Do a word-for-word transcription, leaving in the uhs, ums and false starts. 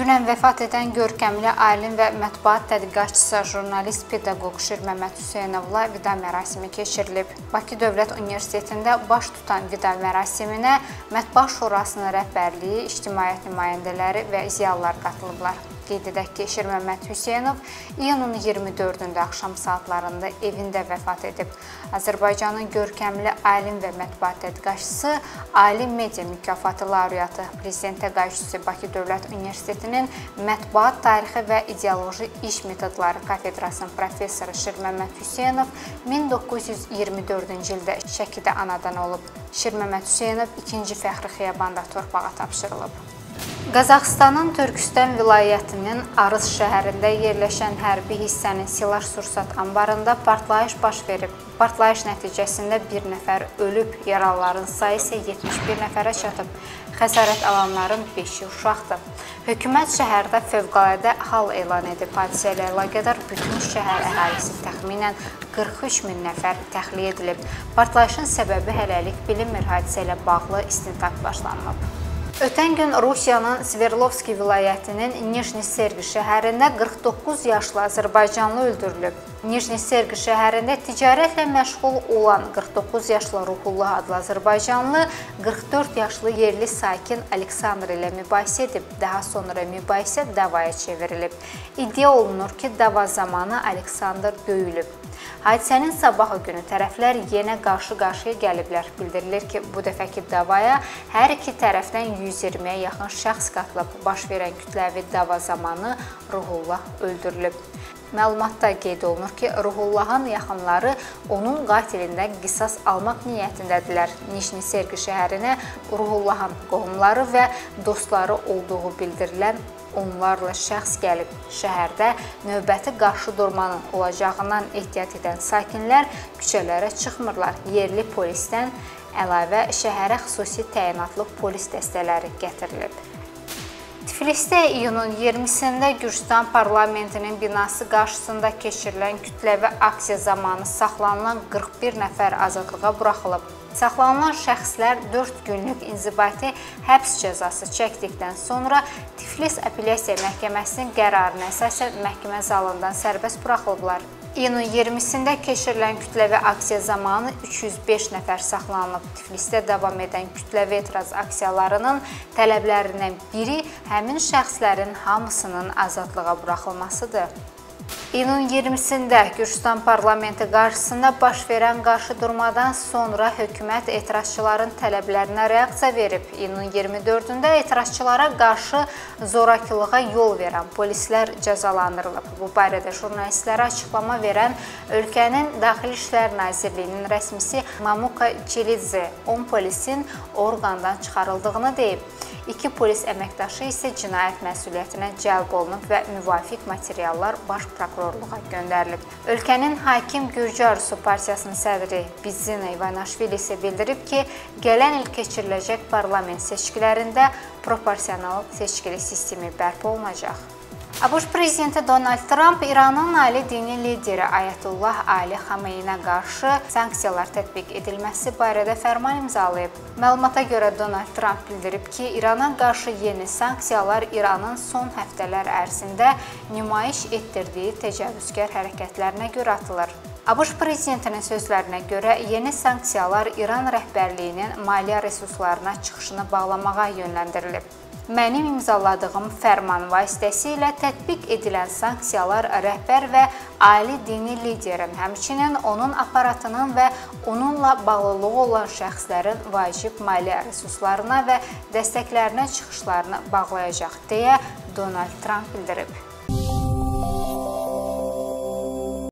Dünən vəfat edən görkəmli alim və mətbuat tədqiqatçısı, jurnalist, pedaqoq Şir Məmməd Hüseynovla vida mərasimi keçirilib. Bakı Dövlət Universitetində baş tutan vida mərasiminə Mətbuat Şurasının rəhbərliyi, ictimaiyyət nümayəndələri və ziyalılar qatılıblar. Qeyd edək ki, Şir Məmməd Hüseynov iyunun iyirmi dördündə axşam saatlarında evində vəfat edib. Azərbaycanın görkəmli alim və mətbuat tədqiqatçısı, Ali Media mükafatı laureatı, Prezident təqaüdçüsü Bakı Dövlət Universitetinin Mətbuat Tarixi və İdeoloji İş Metodları kafedrasının professoru Şir Məmməd Hüseynov min doqquz yüz iyirmi dördüncü ildə Şəkidə anadan olub. Şir Məmməd Hüseynov ikinci fəxri xiyabanda torpağa tapşırılıb. Qazaxıstanın Türkistan vilayətinin Arız şəhərində yerləşən hərbi hissənin silah-sursat anbarında partlayış baş verib. Partlayış nəticəsində bir nəfər ölüb, yaralıların sayı isə yetmiş bir nəfərə çatıb. Xəsarət alanların beşi uşaqdır. Hökumət şəhərdə fövqəladə hal elan edib. Hadisə ilə əlaqədar bütün şəhər əhalisi təxminən qırx üç min nəfər təxliyə edilib. Partlayışın səbəbi hələlik bilinmir. Hadisə ilə bağlı istintaq başlanıb. Ötən gün Rusiyanın Sverdlovski vilayətinin Nijni Sergi şəhərində qırx doqquz yaşlı azərbaycanlı öldürülüb. Nijni Sergi şəhərində ticarətlə məşğul olan qırx doqquz yaşlı Ruhullah adlı azərbaycanlı qırx dörd yaşlı yerli sakin Aleksandr ilə mübahisə edib. Daha sonra mübahisə davaya çevrilib. İddia olunur ki, dava zamanı Aleksandr döyülüb. Hadisənin sabahı günü tərəflər yenə qarşı-qarşıya gəliblər. Bildirilir ki, bu dəfəki davaya hər iki tərəfdən yüz iyirmiyə yaxın şəxs qatılıb. Baş verən kütləvi dava zamanı Ruhullah öldürülüb. Məlumatda qeyd olunur ki, Ruhullahın yaxınları onun qatilindən qisas almaq niyyətindədirlər. Nijni Sergi şəhərinə Ruhullahın qohumları və dostları olduğu bildirilən onlarla şəxs gəlib. Şəhərdə növbəti qarşıdurmanın olacağından ehtiyat edən sakinlər küçələrə çıxmırlar. Yerli polisdən əlavə şəhərə xüsusi təyinatlı polis dəstələri gətirilib. Tiflisdə iyunun iyirmisində Gürcüstan parlamentinin binası qarşısında keçirilən kütləvi aksiya zamanı saxlanılan qırx bir nəfər azadlığa buraxılıb. Saxlanılan şəxslər dörd günlük inzibati həbs cəzası çəkdikdən sonra Tiflis Apellyasiya Məhkəməsinin qərarına əsasən məhkəmə zalından sərbəst buraxılıblar. İyunun iyirmisində keçirilən kütləvi aksiya zamanı üç yüz beş nəfər saxlanılıb. Tiflisdə davam edən kütləvi etiraz aksiyalarının tələblərindən biri həmin şəxslərin hamısının azadlığa buraxılmasıdır. İyunun iyirmisində Gürcüstan parlamenti qarşısında baş verən qarşıdurmadan sonra hökumət etirazçıların tələblərinə reaksiya verib. İyunun iyirmi dördündə etirazçılara qarşı zorakılığa yol verən polislər cəzalandırılıb. Bu barədə jurnalistlərə açıqlama verən ölkənin Daxili İşlər Nazirliyinin rəsmisi Mamuka Çelidze on polisin orqandan çıxarıldığını deyib. İki polis əməkdaşı isə cinayət məsuliyyətinə cəlb olunub və müvafiq materiallar baş prokurorluğa göndərilib. Ölkənin hakim Gürcü Arzusu Partiyasının sədri Bidzina İvanishvili isə bildirib ki, gələn il keçiriləcək parlament seçkilərində proporsional seçkili sistemi bərpa olunacaq. ABŞ prezidenti Donald Trump İranın ali dini lideri Ayətullah Ali Xameynə qarşı sanksiyalar tətbiq edilməsi barədə fərman imzalayıb. Məlumata görə Donald Trump bildirib ki, İrana qarşı yeni sanksiyalar İranın son həftələr ərzində nümayiş etdirdiyi təcavüzkar hərəkətlərinə görə atılır. ABŞ prezidentinin sözlərinə görə yeni sanksiyalar İran rəhbərliyinin maliyyə resurslarına çıxışını bağlamağa yönləndirilib. Mənim imzaladığım fərman vasitəsilə tətbiq edilən sanksiyalar rəhbər və ali dini liderin, həmçinin onun aparatının və onunla bağlılığı olan şəxslərin vacib maliyyə resurslarına və dəstəklərinə çıxışlarını bağlayacaq, deyə Donald Trump bildirib.